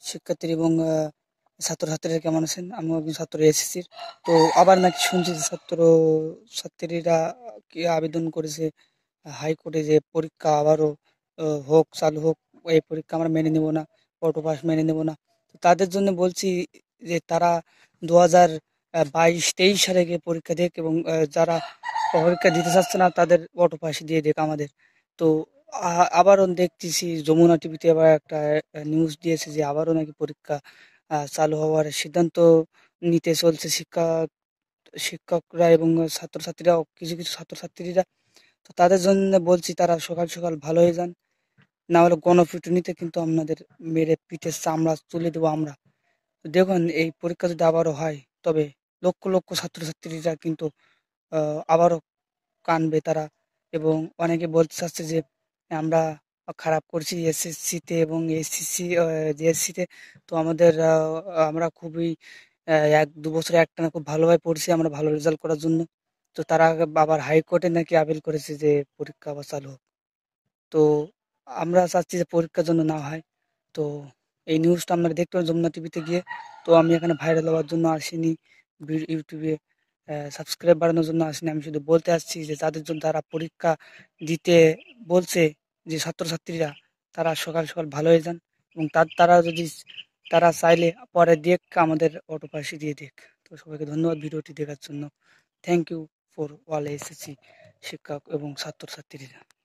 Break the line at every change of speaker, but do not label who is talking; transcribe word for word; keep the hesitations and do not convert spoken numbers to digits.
শিক্ষার্থী এবং আহ, ছাত্রছাত্রীরা কেমন আছেন? আমিও একজন ছাত্র এসএসসির। তো আবার নাকি শুনছি যে ছাত্র ছাত্রীরা কি আবেদন করেছে হাইকোর্টে যে পরীক্ষা আবারও আহ, হোক, চালু হোক। এই পরীক্ষা আমরা মেনে নেব না, অটো পাস মেনে নেব না। তো তাদের জন্য বলছি যে তারা দু হাজার বাইশ তেইশ সালে গিয়ে পরীক্ষা দেখ, এবং আহ, যারা পরীক্ষা দিতে চাচ্ছে না তাদের অটো পাস দিয়ে দেখ আমাদের। তো আ- আবারও দেখতেছি যমুনা টিভিতে আবার একটা নিউজ দিয়েছে যে আবারও নাকি পরীক্ষা আহ, চালু হওয়ার সিদ্ধান্ত নিতে চলছে শিক্ষা শিক্ষকরা এবং ছাত্রছাত্রীরা, কিছু কিছু ছাত্রছাত্রীরা। তো তাদের জন্য বলছি তারা সকাল সকাল ভালো হয়ে যান, না হলে গণপিটুনিতে কিন্তু আপনাদের মেরে পিঠের চামড়া তুলে দেবো আমরা। তো দেখুন, এই পরীক্ষা যদি আবারও হয় তবে লক্ষ লক্ষ ছাত্রছাত্রীরা কিন্তু আহ, আবারও কানবে তারা। এবং অনেকে বলতে চাচ্ছে যে আমরা খারাপ করছি এসএসসিতে এবং এইচএসসি জিএসসিতে। তো আমাদের আহ, আমরা খুবই আহ, এক দু বছর একটানা খুব ভালোভাবে পড়ছি আমরা ভালো রেজাল্ট করার জন্য। তো তারা আবার হাইকোর্টে নাকি আপিল করেছে যে পরীক্ষা আবার চালু হোক। তো আমরা চাচ্ছি যে পরীক্ষার জন্য না হয়। তো এই নিউজটা আপনারা দেখতে পারেন যমুনা টিভিতে গিয়ে। তো আমি এখানে ভাইরাল হওয়ার জন্য আসিনি, বি- ইউটিউবে সাবস্ক্রাইব বাড়ানোর জন্য আসিনি। আমি শুধু বলতে আসছি যে যাদের জন্য তারা পরীক্ষা দিতে বলছে, যে ছাত্রছাত্রীরা, তারা সকাল সকাল ভালো হয়ে যান। এবং তার তারা যদি তারা চাইলে পরে দেখ আমাদের অটো পাশে দিয়ে দেখ। তো সবাইকে ধন্যবাদ ভিডিওটি দেখার জন্য। Thank you for all SSC শিক্ষক এবং ছাত্রছাত্রীরা।